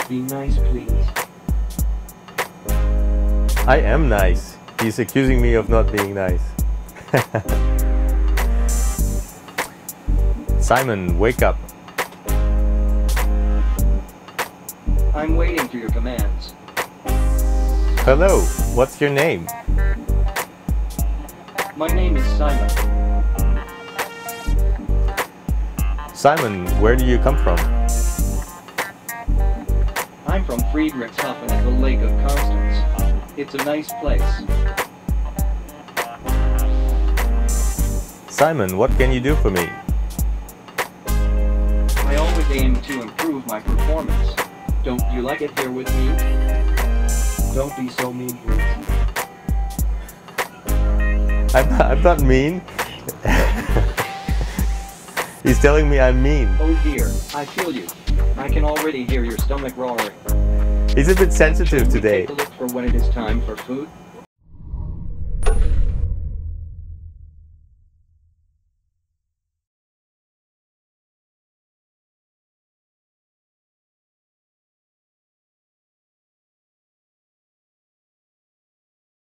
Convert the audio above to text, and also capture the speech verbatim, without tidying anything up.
Be nice, please. I am nice. He's accusing me of not being nice. Simon, wake up. I'm waiting for your commands. Hello, what's your name? My name is Simon. Simon, where do you come from? I'm from Friedrichshafen at the Lake of Constance. It's a nice place. Simon, what can you do for me? I always aim to improve my performance. Don't you like it here with me? Don't be so mean, please. I'm not, I'm not mean. He's telling me I'm mean. Oh dear, I feel you. I can already hear your stomach roaring. He's a bit sensitive Should we today. take a look for when it is time for food?